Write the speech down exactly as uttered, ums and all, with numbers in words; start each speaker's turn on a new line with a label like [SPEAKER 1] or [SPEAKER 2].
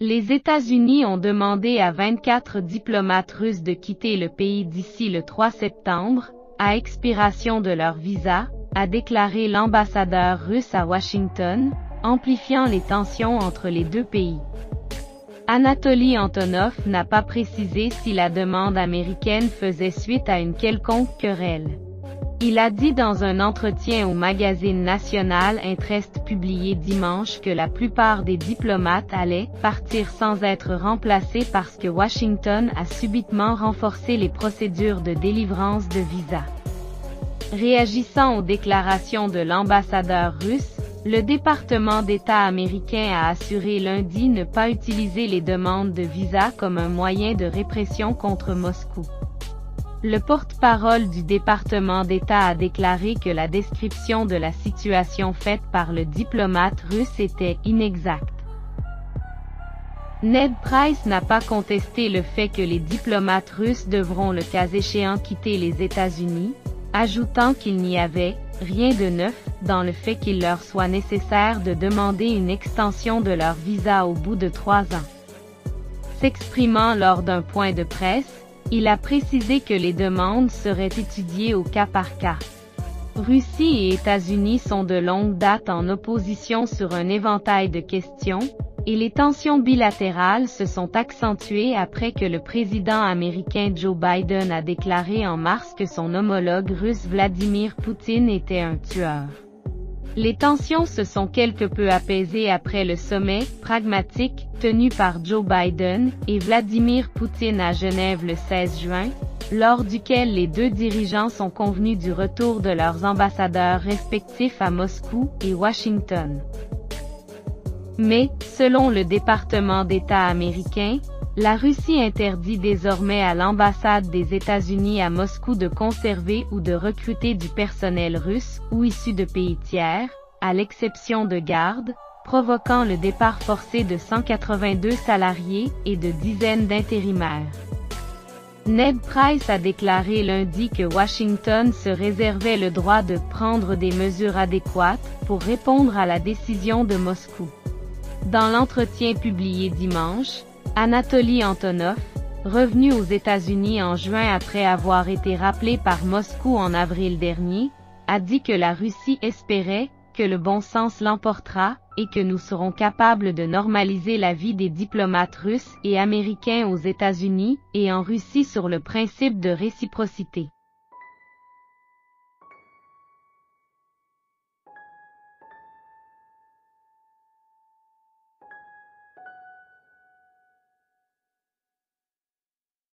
[SPEAKER 1] Les États-Unis ont demandé à vingt-quatre diplomates russes de quitter le pays d'ici le trois septembre, à expiration de leur visa, a déclaré l'ambassadeur russe à Washington, amplifiant les tensions entre les deux pays. Anatoly Antonov n'a pas précisé si la demande américaine faisait suite à une quelconque querelle. Il a dit dans un entretien au magazine National Interest publié dimanche que la plupart des diplomates allaient partir sans être remplacés parce que Washington a subitement renforcé les procédures de délivrance de visas. Réagissant aux déclarations de l'ambassadeur russe, le département d'État américain a assuré lundi ne pas utiliser les demandes de visa comme un moyen de répression contre Moscou. Le porte-parole du département d'État a déclaré que la description de la situation faite par le diplomate russe était inexacte. Ned Price n'a pas contesté le fait que les diplomates russes devront le cas échéant quitter les États-Unis, ajoutant qu'il n'y avait rien de neuf dans le fait qu'il leur soit nécessaire de demander une extension de leur visa au bout de trois ans. S'exprimant lors d'un point de presse, il a précisé que les demandes seraient étudiées au cas par cas. Russie et États-Unis sont de longue date en opposition sur un éventail de questions, et les tensions bilatérales se sont accentuées après que le président américain Joe Biden a déclaré en mars que son homologue russe Vladimir Poutine était un tueur. Les tensions se sont quelque peu apaisées après le sommet pragmatique tenu par Joe Biden et Vladimir Poutine à Genève le seize juin, lors duquel les deux dirigeants sont convenus du retour de leurs ambassadeurs respectifs à Moscou et Washington. Mais, selon le département d'État américain, la Russie interdit désormais à l'ambassade des États-Unis à Moscou de conserver ou de recruter du personnel russe ou issu de pays tiers, à l'exception de gardes, provoquant le départ forcé de cent quatre-vingt-deux salariés et de dizaines d'intérimaires. Ned Price a déclaré lundi que Washington se réservait le droit de prendre des mesures adéquates pour répondre à la décision de Moscou. Dans l'entretien publié dimanche, Anatoly Antonov, revenu aux États-Unis en juin après avoir été rappelé par Moscou en avril dernier, a dit que la Russie espérait que le bon sens l'emportera et que nous serons capables de normaliser la vie des diplomates russes et américains aux États-Unis et en Russie sur le principe de réciprocité.